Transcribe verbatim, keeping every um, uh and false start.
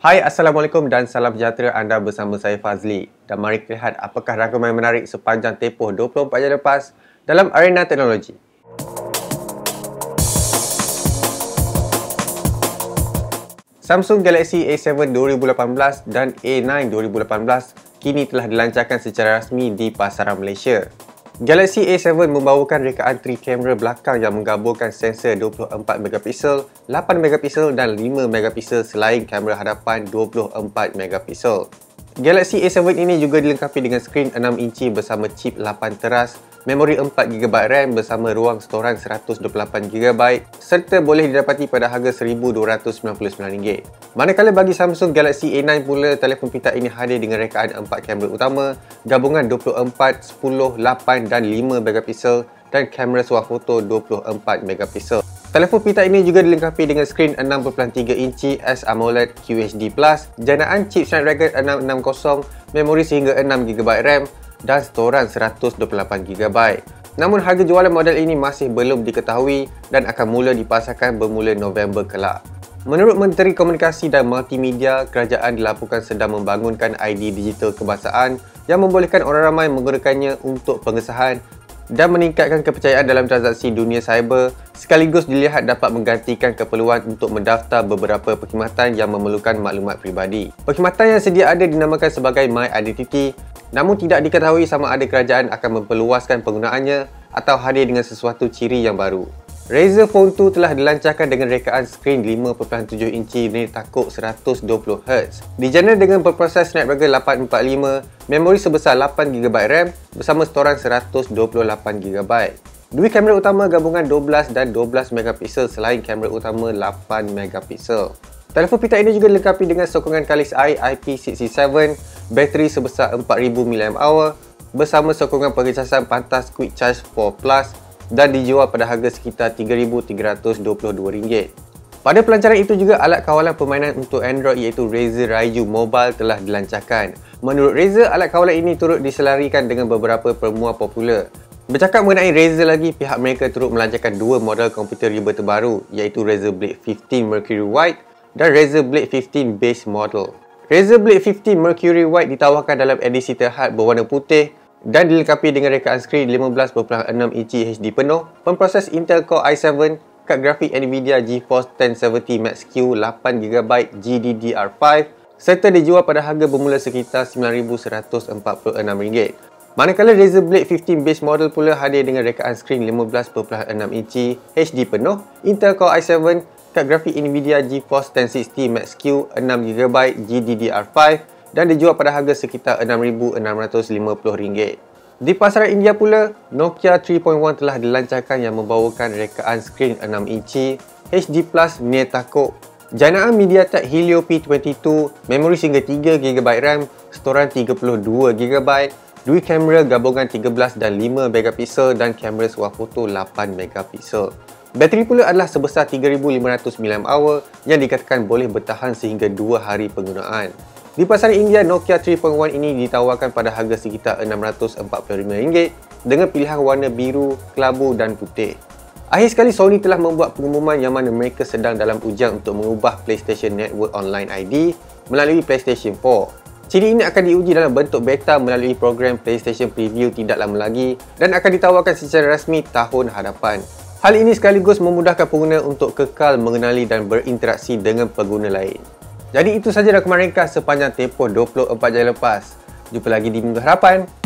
Hai, Assalamualaikum dan salam sejahtera. Anda bersama saya Fazli. Dan mari kita lihat apakah rangkuman menarik sepanjang tempoh dua puluh empat jam lepas dalam arena teknologi. Samsung Galaxy A tujuh dua ribu lapan belas dan A sembilan dua ribu lapan belas kini telah dilancarkan secara rasmi di pasaran Malaysia. Galaxy A tujuh membawakan rekaan tri kamera belakang yang menggabungkan sensor dua puluh empat megapiksel, lapan megapiksel dan lima megapiksel selain kamera hadapan dua puluh empat megapiksel. Galaxy A tujuh ini juga dilengkapi dengan skrin enam inci bersama chip lapan teras, memori empat giga byte RAM bersama ruang storan seratus dua puluh lapan giga byte serta boleh didapati pada harga seribu dua ratus sembilan puluh sembilan ringgit. Manakala bagi Samsung Galaxy A sembilan pula, telefon pintar ini hadir dengan rekaan empat kamera utama, gabungan dua puluh empat, sepuluh, lapan dan lima megapiksel dan kamera swafoto dua puluh empat megapiksel. Telefon pintar ini juga dilengkapi dengan skrin enam perpuluhan tiga inci S AMOLED Q H D plus, janaan chip Snapdragon enam enam kosong, memori sehingga enam giga byte RAM dan storan seratus dua puluh lapan giga byte. Namun harga jualan model ini masih belum diketahui dan akan mula dipasarkan bermula November kelak. Menurut Menteri Komunikasi dan Multimedia, kerajaan dilaporkan sedang membangunkan I D digital kebangsaan yang membolehkan orang ramai menggunakannya untuk pengesahan dan meningkatkan kepercayaan dalam transaksi dunia cyber, sekaligus dilihat dapat menggantikan keperluan untuk mendaftar beberapa perkhidmatan yang memerlukan maklumat peribadi. Perkhidmatan yang sedia ada dinamakan sebagai My Identity, namun tidak diketahui sama ada kerajaan akan memperluaskan penggunaannya atau hadir dengan sesuatu ciri yang baru. Razer Phone dua telah dilancarkan dengan rekaan skrin lima perpuluhan tujuh inci nilai takuk seratus dua puluh hertz. Dijana dengan berproses Snapdragon lapan empat lima, memori sebesar lapan giga byte RAM bersama storan seratus dua puluh lapan giga byte. Dua kamera utama gabungan dua belas dan dua belas megapiksel selain kamera utama lapan megapiksel. Telefon pintar ini juga dilengkapi dengan sokongan kalis air I P enam tujuh, bateri sebesar empat ribu miliampere hour bersama sokongan pengecasan pantas Quick Charge empat plus dan dijual pada harga sekitar tiga ribu tiga ratus dua puluh dua ringgit. Pada pelancaran itu juga alat kawalan permainan untuk Android iaitu Razer Raiju Mobile telah dilancarkan. Menurut Razer, alat kawalan ini turut diselarikan dengan beberapa permuah popular. Bercakap mengenai Razer lagi, pihak mereka turut melancarkan dua model komputer riba terbaru iaitu Razer Blade lima belas Mercury White dan Razer Blade lima belas Base Model. Razer Blade lima belas Mercury White ditawarkan dalam edisi terhad berwarna putih dan dilengkapi dengan rekaan skrin lima belas perpuluhan enam inci H D penuh, pemproses Intel Core i tujuh, kad grafik Nvidia GeForce ten tujuh puluh Max-Q lapan giga byte G D D R lima serta dijual pada harga bermula sekitar sembilan ribu seratus empat puluh enam ringgit. Manakala Razer Blade lima belas Base Model pula hadir dengan rekaan skrin lima belas perpuluhan enam inci H D penuh, Intel Core i tujuh, kad grafik Nvidia GeForce ten enam puluh Max-Q enam giga byte G D D R lima dan dijual pada harga sekitar enam ribu enam ratus lima puluh ringgit. Di pasaran India pula, Nokia tiga titik satu telah dilancarkan yang membawakan rekaan skrin enam inci H D plus nilai takuk, janaan MediaTek Helio P dua puluh dua, memori sehingga tiga giga byte RAM, storan tiga puluh dua giga byte, dua kamera gabungan tiga belas dan lima megapiksel dan kamera swafoto lapan megapiksel. Bateri pula adalah sebesar tiga ribu lima ratus miliampere hour yang dikatakan boleh bertahan sehingga dua hari penggunaan. Di pasaran India, Nokia tiga titik satu ini ditawarkan pada harga sekitar enam ratus empat puluh lima ringgit dengan pilihan warna biru, kelabu dan putih. Akhir sekali, Sony telah membuat pengumuman yang mana mereka sedang dalam ujian untuk mengubah PlayStation Network Online I D melalui PlayStation empat. Ciri ini akan diuji dalam bentuk beta melalui program PlayStation Preview tidak lama lagi dan akan ditawarkan secara rasmi tahun hadapan. Hal ini sekaligus memudahkan pengguna untuk kekal mengenali dan berinteraksi dengan pengguna lain. Jadi itu sahaja rakaman ringkas sepanjang tempoh dua puluh empat jam lepas. Jumpa lagi di Minggu Harapan.